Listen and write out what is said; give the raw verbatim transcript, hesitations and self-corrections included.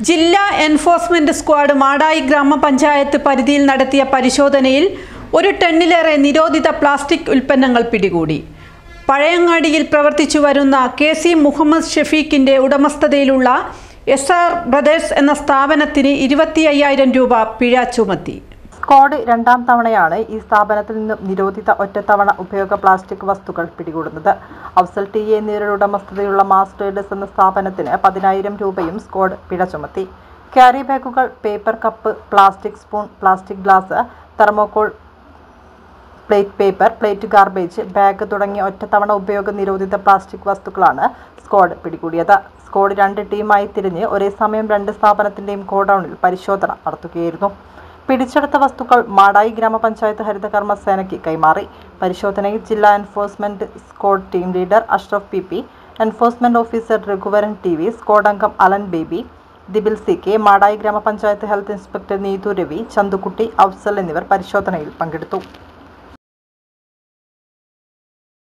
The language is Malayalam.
ജില്ലാ എൻഫോഴ്സ്മെന്റ് സ്ക്വാഡ് മാടായി ഗ്രാമപഞ്ചായത്ത് പരിധിയിൽ നടത്തിയ പരിശോധനയിൽ ഒരു ടണ്ണിലേറെ നിരോധിത പ്ലാസ്റ്റിക് ഉൽപ്പന്നങ്ങൾ പിടികൂടി. പഴയങ്ങാടിയിൽ പ്രവർത്തിച്ചു വരുന്ന കെ സി മുഹമ്മദ് ഷഫീഖിന്റെ ഉടമസ്ഥതയിലുള്ള എസ് ആർ ബ്രദേഴ്സ് എന്ന സ്ഥാപനത്തിന് ഇരുപത്തി അയ്യായിരം രൂപ പിഴ ചുമത്തി. സ്ക്വാഡ് രണ്ടാം തവണയാണ് ഈ സ്ഥാപനത്തിൽ നിന്നും നിരോധിത ഒറ്റത്തവണ ഉപയോഗ പ്ലാസ്റ്റിക് വസ്തുക്കൾ പിടികൂടുന്നത്. അഫ്സൽ ടി എ എന്നിവരുടെ ഉടമസ്ഥതയുള്ള മാസ് ട്രേഡേഴ്സ് എന്ന സ്ഥാപനത്തിന് പതിനായിരം രൂപയും സ്ക്വാഡ് പിഴ ചുമത്തി. ക്യാരി ബാഗുകൾ, paper cup, plastic spoon, plastic glass, thermocol, plate paper, plate garbage bag തുടങ്ങിയ ഒറ്റത്തവണ ഉപയോഗ നിരോധിത പ്ലാസ്റ്റിക് വസ്തുക്കളാണ് സ്ക്വാഡ് പിടികൂടിയത്. സ്ക്വാഡ് രണ്ട് ടീമായി തിരിഞ്ഞ് ഒരേ സമയം രണ്ട് സ്ഥാപനത്തിന്റെയും ഗോഡൌണിൽ പരിശോധന നടത്തുകയായിരുന്നു. പിടിച്ചെടുത്ത വസ്തുക്കൾ മാടായി ഗ്രാമപഞ്ചായത്ത് ഹരിതകർമ്മ സേനയ്ക്ക് കൈമാറി. പരിശോധനയിൽ ജില്ലാ enforcement squad team leader Ashraf P P, enforcement officer Raghuvaran T V, squad അംഗം അലൻ ബേബി, ദിബിൽ സി കെ, മാടായി ഗ്രാമപഞ്ചായത്ത് ഹെൽത്ത് ഇൻസ്പെക്ടർ നീതു രവി, ചന്തുക്കുട്ടി, അഫ്സൽ എന്നിവർ പരിശോധനയിൽ പങ്കെടുത്തു.